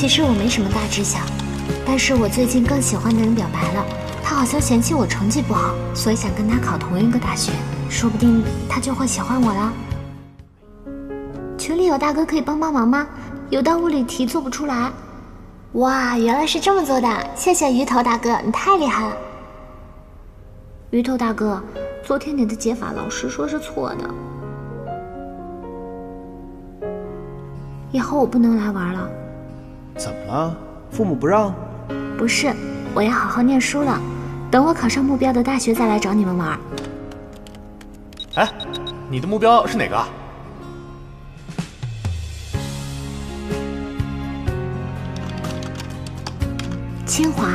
其实我没什么大志向，但是我最近更喜欢的人表白了，他好像嫌弃我成绩不好，所以想跟他考同一个大学，说不定他就会喜欢我了。群里有大哥可以帮帮忙吗？有道物理题做不出来。哇，原来是这么做的，谢谢鱼头大哥，你太厉害了。鱼头大哥，昨天你的解法老师说是错的，以后我不能来玩了。 怎么了？父母不让？ 不是，我要好好念书了，等我考上目标的大学再来找你们玩。 哎，你的目标是哪个？ 清华。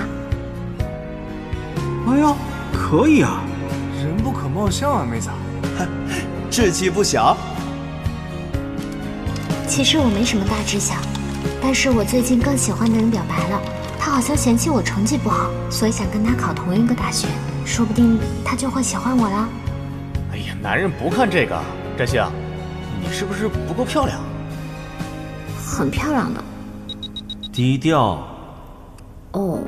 哎呦，可以啊！ 人不可貌相啊，妹子。 志气不小。 其实我没什么大志向，但是我最近更喜欢的人表白了，他好像嫌弃我成绩不好，所以想跟他考同一个大学，说不定他就会喜欢我了。 哎呀，男人不看这个。占星，你是不是不够漂亮？ 很漂亮的。 低调。 哦，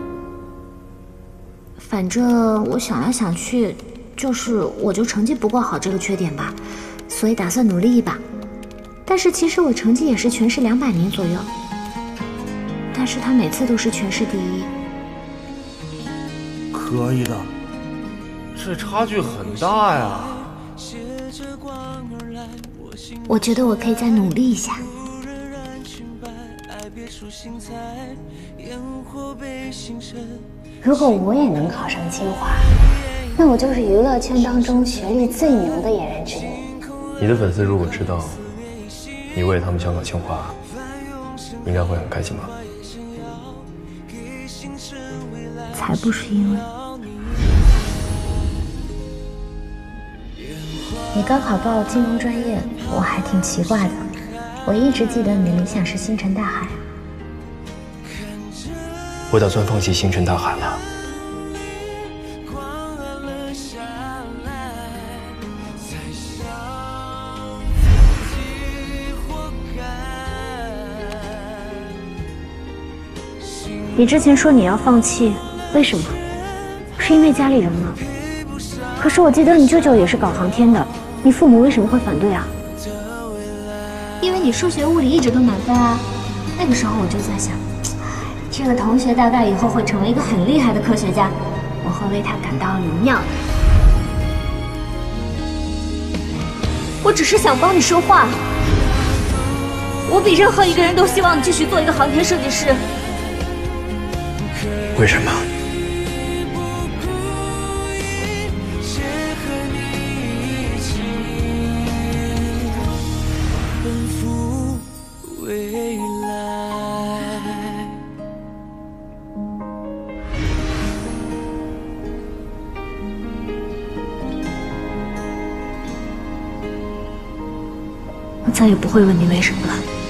反正我想来想去，我就成绩不够好这个缺点吧，所以打算努力一把。但是其实我成绩也是全市200名左右，但是他每次都是全市第一。 可以的。 这差距很大呀。 我觉得我可以再努力一下。 如果我也能考上清华，那我就是娱乐圈当中学历最牛的演员之一。 你的粉丝如果知道你为了他们想考清华，应该会很开心吧？ 才不是因为你高考报了金融专业，我还挺奇怪的。我一直记得你的理想是星辰大海。 我打算放弃星辰大海了。 你之前说你要放弃，为什么？是因为家里人吗？可是我记得你舅舅也是搞航天的，你父母为什么会反对啊？ 因为你数学物理一直都满分啊。那个时候我就在想，这个同学大概以后会成为一个很厉害的科学家，我会为他感到荣耀的。我只是想帮你说话，我比任何一个人都希望你继续做一个航天设计师。 为什么？ 我再也不会问你为什么了。